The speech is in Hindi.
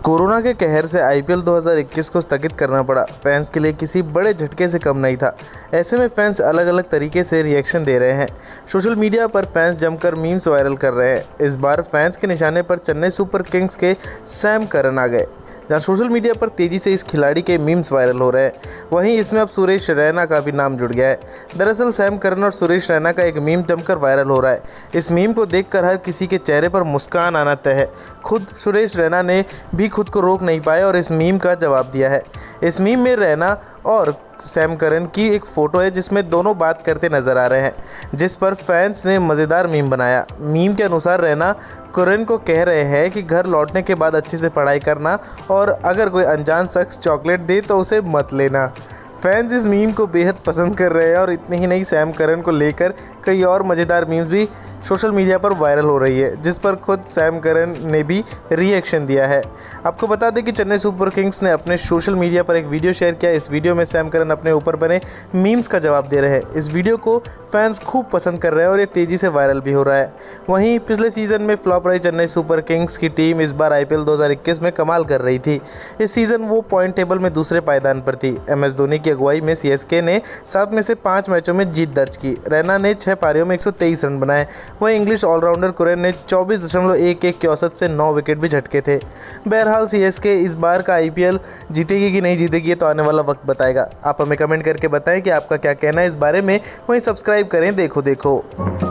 कोरोना के कहर से आईपीएल 2021 को स्थगित करना पड़ा। फैंस के लिए किसी बड़े झटके से कम नहीं था। ऐसे में फैंस अलग अलग तरीके से रिएक्शन दे रहे हैं। सोशल मीडिया पर फैंस जमकर मीम्स वायरल कर रहे हैं। इस बार फैंस के निशाने पर चेन्नई सुपर किंग्स के सैम करन आ गए, जहां सोशल मीडिया पर तेज़ी से इस खिलाड़ी के मीम्स वायरल हो रहे हैं। वहीं इसमें अब सुरेश रैना का भी नाम जुड़ गया है। दरअसल सैम करन और सुरेश रैना का एक मीम जमकर वायरल हो रहा है। इस मीम को देखकर हर किसी के चेहरे पर मुस्कान आना तय है। खुद सुरेश रैना ने भी खुद को रोक नहीं पाए और इस मीम का जवाब दिया है। इस मीम में रैना और सैम करन की एक फ़ोटो है जिसमें दोनों बात करते नजर आ रहे हैं, जिस पर फैंस ने मज़ेदार मीम बनाया। मीम के अनुसार रैना करन को कह रहे हैं कि घर लौटने के बाद अच्छे से पढ़ाई करना और अगर कोई अनजान शख्स चॉकलेट दे तो उसे मत लेना। फैंस इस मीम को बेहद पसंद कर रहे हैं और इतने ही नहीं, सैम करन को लेकर कई और मज़ेदार मीम्स भी सोशल मीडिया पर वायरल हो रही है, जिस पर खुद सैम करन ने भी रिएक्शन दिया है। आपको बता दें कि चेन्नई सुपर किंग्स ने अपने सोशल मीडिया पर एक वीडियो शेयर किया। इस वीडियो में सैम करन अपने ऊपर बने मीम्स का जवाब दे रहे हैं। इस वीडियो को फैंस खूब पसंद कर रहे हैं और ये तेज़ी से वायरल भी हो रहा है। वहीं पिछले सीज़न में फ्लॉप रही चेन्नई सुपर किंग्स की टीम इस बार आईपीएल 2021 में कमाल कर रही थी। इस सीज़न वो पॉइंट टेबल में दूसरे पायदान पर थी। MS धोनी की अगुवाई में सीएसके ने 7 में से 5 मैचों में जीत दर्ज की। रैना ने 6 पारियों में 123 रन बनाए। वहीं इंग्लिश ऑलराउंडर करन ने 24.11 के औसत से 9 विकेट भी झटके थे। बहरहाल सीएसके इस बार का आईपीएल जीतेगी कि नहीं जीतेगी, ये तो आने वाला वक्त बताएगा। आप हमें कमेंट करके बताएं कि आपका क्या कहना है इस बारे में। वहीं सब्सक्राइब करें देखो देखो।